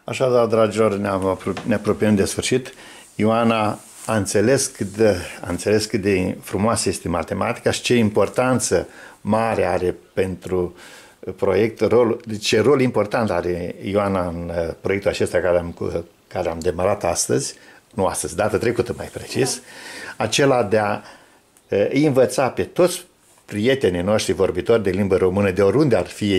Așadar, dragilor, ne apropiem de sfârșit. Ioana a înțeles cât de frumoasă este matematica și ce importanță mare are pentru proiect, ce rol important are Ioana în proiectul acesta care am demarat astăzi, nu astăzi, data trecută mai precis, acela de a îi învăța pe toți prietenii noștri vorbitori de limbă română, de oriunde ar fi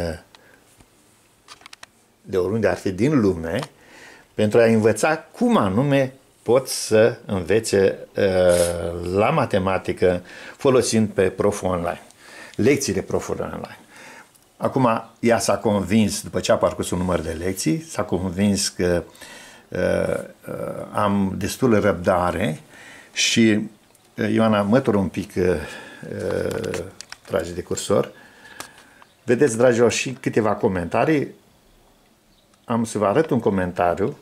din lume, pentru a învăța cum anume pot să învețe la matematică folosind pe Prof online, lecțiile Profului online. Acum, ea s-a convins, după ce a parcurs un număr de lecții, s-a convins că am destulă răbdare și Ioana, mătură un pic trage de cursor. Vedeți, dragilor, și câteva comentarii. Am să vă arăt un comentariu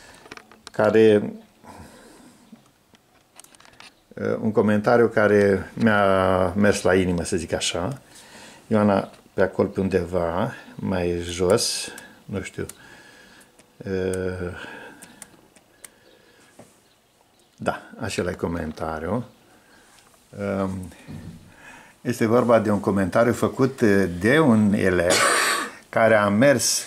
care mi-a mers la inimă, să zic așa. Ioana, pe acolo, pe undeva, mai jos, nu știu, da, acela e comentariu. Este vorba de un comentariu făcut de un elev care a mers,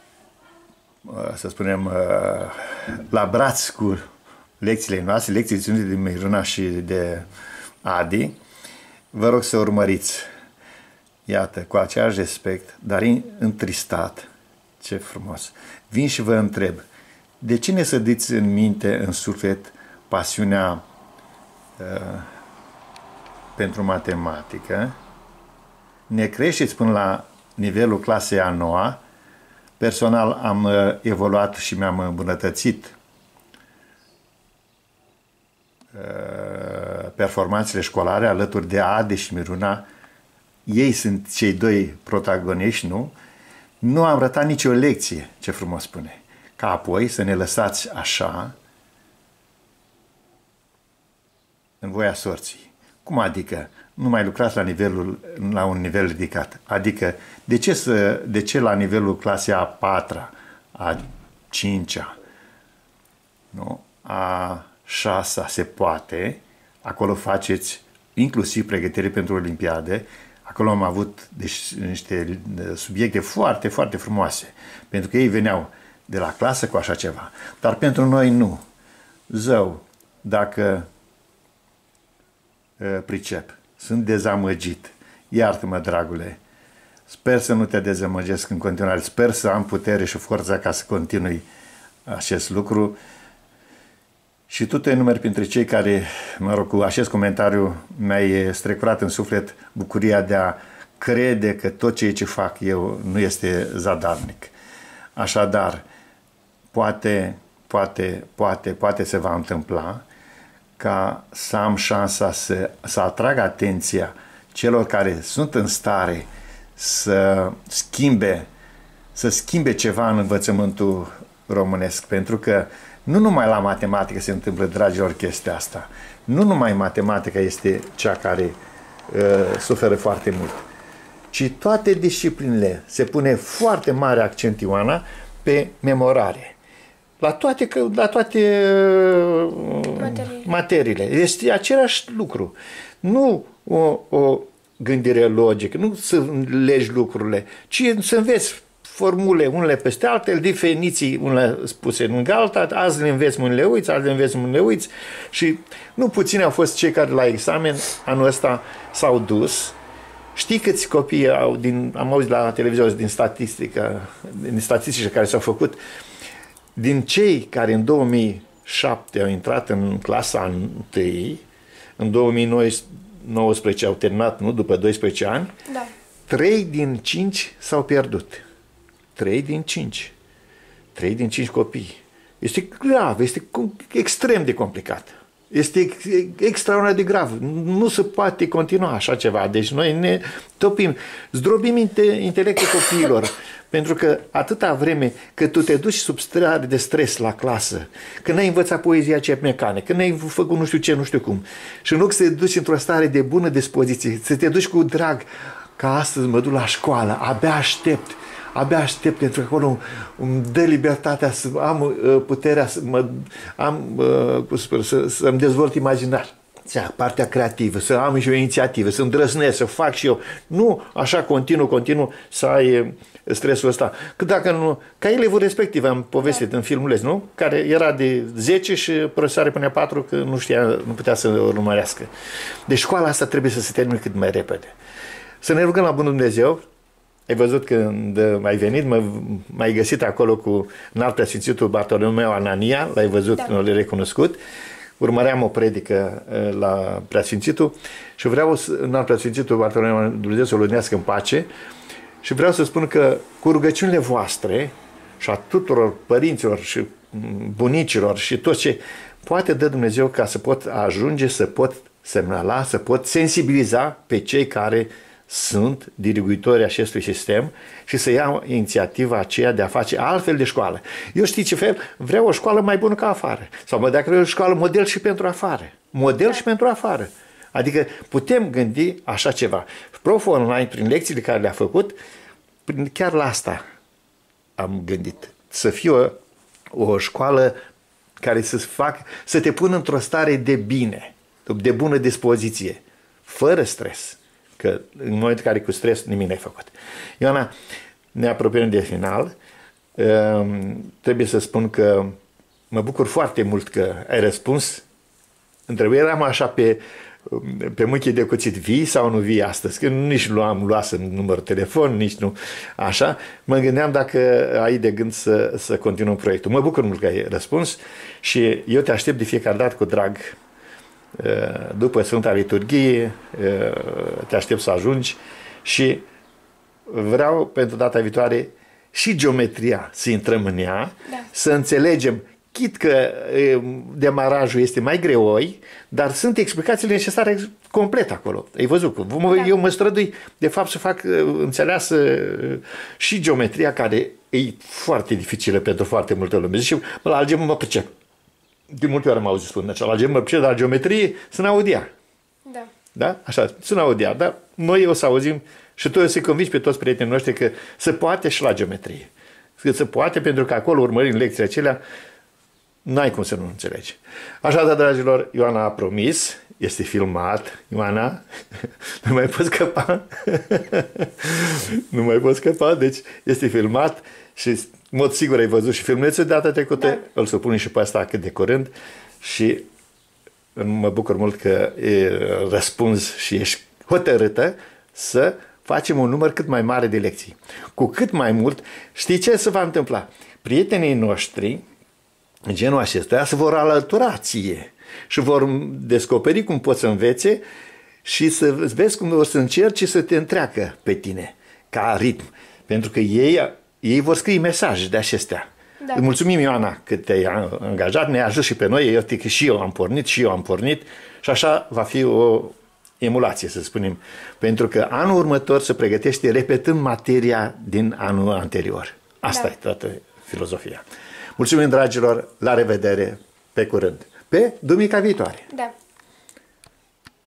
să spunem, la braț cu lecțiile noastre, lecții ținute de Miruna și de Adi. Vă rog să urmăriți. Iată, cu același respect, dar întristat. Ce frumos. Vin și vă întreb, de ce ne sădiți în minte, în suflet, pasiunea pentru matematică? Ne creșteți până la nivelul clasei a 9-a. Personal am evoluat și mi-am îmbunătățit performanțele școlare alături de Adi și Miruna. Ei sunt cei doi protagoniști, nu? Nu am ratat nicio lecție, ce frumos spune. Ca apoi să ne lăsați așa în voia sorții. Cum adică? Nu mai lucrați la un nivel ridicat. Adică, de ce la nivelul clasei a 4-a, a 5-a, nu? A 6-a se poate, acolo faceți inclusiv pregătire pentru Olimpiade. Acolo am avut niște subiecte foarte, foarte frumoase, pentru că ei veneau de la clasă cu așa ceva. Dar pentru noi nu. Zău, dacă pricep, sunt dezamăgit, iartă-mă, dragule, sper să nu te dezamăgesc în continuare, sper să am putere și forța ca să continui acest lucru. Și tu te numeri printre cei care, mă rog, cu acest comentariu mi-ai strecurat în suflet bucuria de a crede că tot ceea ce fac eu nu este zadarnic. Așadar, poate se va întâmpla ca să am șansa să atrag atenția celor care sunt în stare să schimbe ceva în învățământul românesc, pentru că nu numai la matematică se întâmplă, dragilor, chestia asta. Nu numai matematica este cea care suferă foarte mult, ci toate disciplinele se pune foarte mare accent, Ioana, pe memorare. La toate materiile. Este același lucru. Nu o gândire logică, nu să legi lucrurile, ci să înveți formule unele peste altele, definiții unele spuse în alta, azi le înveți, mâine le uiți, azi le înveți, mâine le uiți. Și nu puțini au fost cei care la examen anul ăsta s-au dus. Știi câți copii am auzit la televizor din statistici care s-au făcut, din cei care în 2007 au intrat în clasa 1, în 2019 au terminat, nu, după 12 ani, da. 3 din 5 s-au pierdut. 3 din 5. 3 din 5 copii. Este grav, este extrem de complicat. Este extraordinar de grav. Nu se poate continua așa ceva. Deci noi ne topim, zdrobim intelectul copiilor. Pentru că atâta vreme că tu te duci sub stare de stres la clasă, că n-ai învățat poezia cea mecanică, că n-ai făcut nu știu ce, nu știu cum, și în loc să te duci într-o stare de bună dispoziție, să te duci cu drag, că astăzi mă duc la școală, abia aștept abia aștept pentru că acolo îmi dă libertatea să am puterea să-mi dezvolt imaginar. Partea creativă, să am și o inițiativă, să îndrăznesc, să fac și eu. Nu așa continuu să ai stresul ăsta. Că dacă nu, ca elevul respectiv, am povestit în filmuleț, nu? Care era de 10 și profesoare punea 4 că nu știa, nu putea să urmărească. Deci școala asta trebuie să se termine cât mai repede. Să ne rugăm la Bunul Dumnezeu. Ai văzut când ai venit, m-ai găsit acolo cu înalt preasfințitul Bartolomeu Anania, l-ai văzut, da. L-ai recunoscut. Urmăream o predică la preasfințitul și vreau înalt preasfințitul Bartolomeu Dumnezeu să-l unească în pace și vreau să spun că cu rugăciunile voastre și a tuturor părinților și bunicilor și tot ce poate dă Dumnezeu ca să pot ajunge, să pot semnala, să pot sensibiliza pe cei care sunt diriguitori acestui sistem și să iau inițiativa aceea de a face altfel de școală. Eu știi ce fel? Vreau o școală mai bună ca afară. Sau dacă vreau o școală model și pentru afară. Model și pentru afară. Adică putem gândi așa ceva. Proful online, prin lecțiile care le-a făcut, chiar la asta am gândit. Să fie o școală care să te pună într-o stare de bine, de bună dispoziție, fără stres. Că în momentul în care cu stres nimic n-ai făcut. Ioana, ne apropiem de final. Trebuie să spun că mă bucur foarte mult că ai răspuns. Întrebări eram așa pe mâchii de cuțit, vii sau nu vii astăzi? Că nici nu am luat numărul telefon, nici nu așa. Mă gândeam dacă ai de gând să continuăm proiectul. Mă bucur mult că ai răspuns și eu te aștept de fiecare dată cu drag. După Sfânta Liturghie te aștept să ajungi și vreau pentru data viitoare și geometria să intrăm în ea, da. Să înțelegem, chit că demarajul este mai greoi, dar sunt explicațiile necesare complet acolo. Ai văzut? Da. Eu mă strădui de fapt să fac înțeleasă și geometria care e foarte dificilă pentru foarte multă lume. Zice, la algebră mă pricep. De multe ori am auzit spune așa, la algebră, dar la geometrie sunt audia. Da. Da? Așa, sunt audia, dar noi o să auzim și tu o să-i convingi pe toți prietenii noștri că se poate și la geometrie. Că se poate pentru că acolo, urmărind lecțiile acelea, n-ai cum să nu înțelegi. Așadar, dragilor, Ioana a promis, este filmat. Ioana, nu mai poți scăpa. Nu mai poți scăpa, deci este filmat și în mod sigur ai văzut și filmulețul de data trecută, da. Îl supunem și pe asta cât de curând și mă bucur mult că răspunzi și ești hotărâtă să facem un număr cât mai mare de lecții. Cu cât mai mult, știi ce se va întâmpla? Prietenii noștri, genul acesta, se vor alătura ție și vor descoperi cum poți să învețe și să vezi cum o să încerci să te întreacă pe tine ca ritm. Pentru că ei vor scrie mesaje de acestea. Da. Îți mulțumim, Ioana, că te-ai angajat, ne-ai ajuns și pe noi, eu că și eu am pornit și așa va fi o emulație, să spunem, pentru că anul următor se pregătește repetând materia din anul anterior. Asta e toată filozofia. Mulțumim, dragilor, la revedere, pe curând, pe duminica viitoare. Da.